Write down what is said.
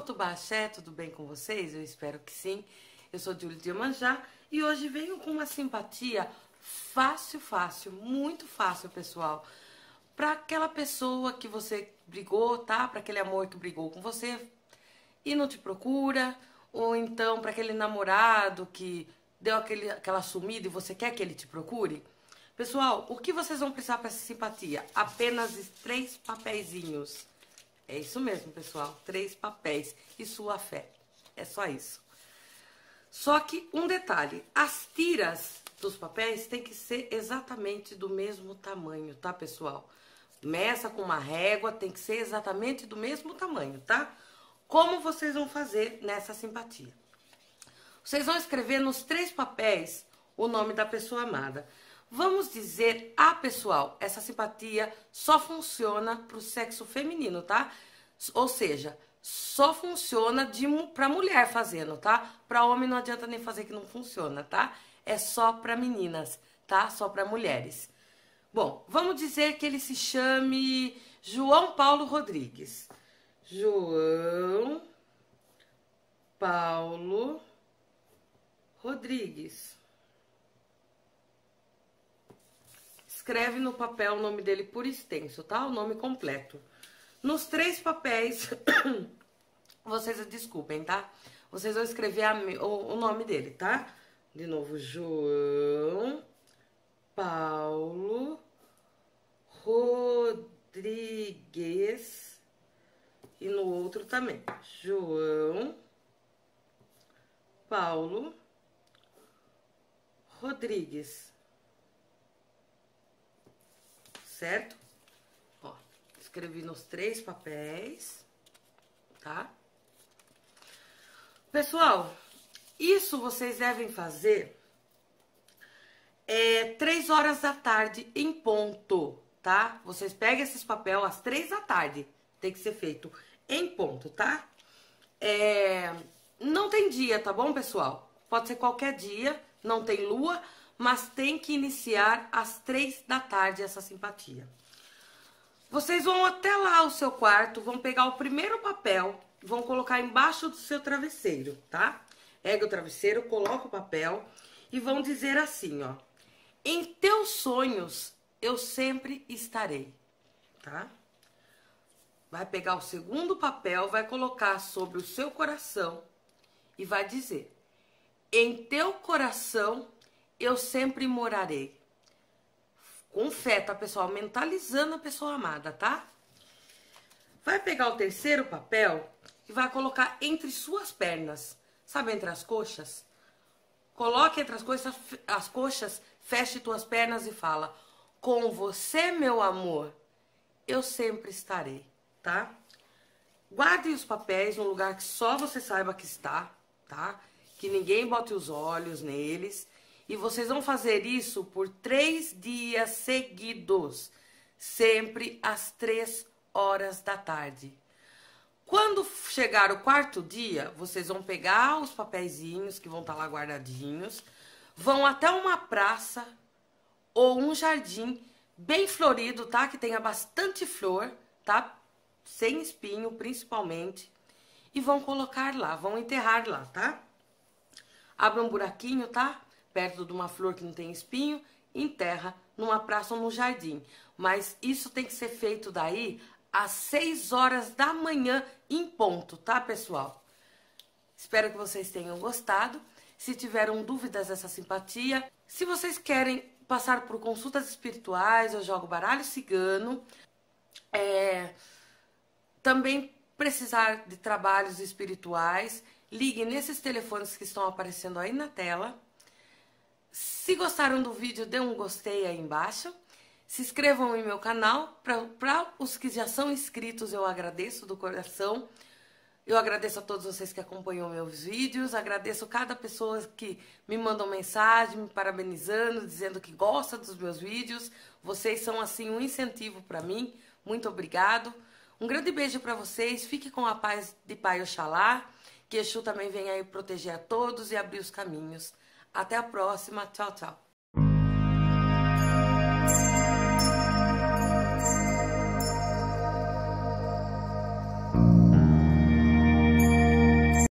Tubá Axé, tudo bem com vocês? Eu espero que sim. Eu sou Júlia de Iemanjá e hoje venho com uma simpatia fácil, muito fácil, pessoal. Para aquela pessoa que você brigou, tá? Para aquele amor que brigou com você e não te procura, ou então para aquele namorado que deu aquela sumida e você quer que ele te procure. Pessoal, o que vocês vão precisar para essa simpatia? Apenas 3 papeizinhos. É isso mesmo, pessoal. 3 papéis e sua fé. É só isso. Só que um detalhe, as tiras dos papéis tem que ser exatamente do mesmo tamanho, tá, pessoal? Meça com uma régua, tem que ser exatamente do mesmo tamanho, tá? Como vocês vão fazer nessa simpatia? Vocês vão escrever nos 3 papéis o nome da pessoa amada. Vamos dizer, pessoal, essa simpatia só funciona pro sexo feminino, tá? Ou seja, só funciona pra mulher fazendo, tá? Pra homem não adianta nem fazer que não funciona, tá? É só pra meninas, tá? Só pra mulheres. Bom, vamos dizer que ele se chame João Paulo Rodrigues. João Paulo Rodrigues. Escreve no papel o nome dele por extenso, tá? O nome completo. Nos 3 papéis, vocês desculpem, tá? Vocês vão escrever o nome dele, tá? De novo, João Paulo Rodrigues. E no outro também, João Paulo Rodrigues. Certo? Ó, escrevi nos 3 papéis, tá? Pessoal, isso vocês devem fazer 3 horas da tarde em ponto, tá? Vocês pegam esses papéis às 3 da tarde, tem que ser feito em ponto, tá? Não tem dia, tá bom, pessoal? Pode ser qualquer dia, não tem lua, mas tem que iniciar às 3 da tarde essa simpatia. Vocês vão até lá o seu quarto, vão pegar o primeiro papel, vão colocar embaixo do seu travesseiro, tá? Pega o travesseiro, coloca o papel e vão dizer assim, ó. Em teus sonhos eu sempre estarei, tá? Vai pegar o segundo papel, vai colocar sobre o seu coração e vai dizer: em teu coração eu sempre morarei. Com fé, tá, pessoal? Mentalizando a pessoa amada, tá? Vai pegar o terceiro papel e vai colocar entre suas pernas. Sabe, entre as coxas? Coloque entre as coxas, feche tuas pernas e fala: com você, meu amor, eu sempre estarei, tá? Guarde os papéis num lugar que só você saiba que está, tá? Que ninguém bote os olhos neles. E vocês vão fazer isso por 3 dias seguidos, sempre às 3 horas da tarde. Quando chegar o 4º dia, vocês vão pegar os papeizinhos que vão estar lá guardadinhos, vão até uma praça ou um jardim bem florido, tá? Que tenha bastante flor, tá? Sem espinho, principalmente. E vão colocar lá, vão enterrar lá, tá? Abre um buraquinho, tá? Perto de uma flor que não tem espinho, enterra numa praça ou num jardim. Mas isso tem que ser feito daí às 6 horas da manhã em ponto, tá, pessoal? Espero que vocês tenham gostado. Se tiveram dúvidas dessa simpatia, se vocês querem passar por consultas espirituais, eu jogo baralho cigano. Também precisar de trabalhos espirituais, ligue nesses telefones que estão aparecendo aí na tela. Se gostaram do vídeo, dê um gostei aí embaixo. Se inscrevam em meu canal. Para os que já são inscritos, eu agradeço do coração. Eu agradeço a todos vocês que acompanham meus vídeos. Agradeço cada pessoa que me mandam mensagem, me parabenizando, dizendo que gosta dos meus vídeos. Vocês são, assim, um incentivo para mim. Muito obrigado. Um grande beijo para vocês. Fique com a paz de Pai Oxalá. Que Exu também venha aí proteger a todos e abrir os caminhos. Até a próxima. Tchau, tchau.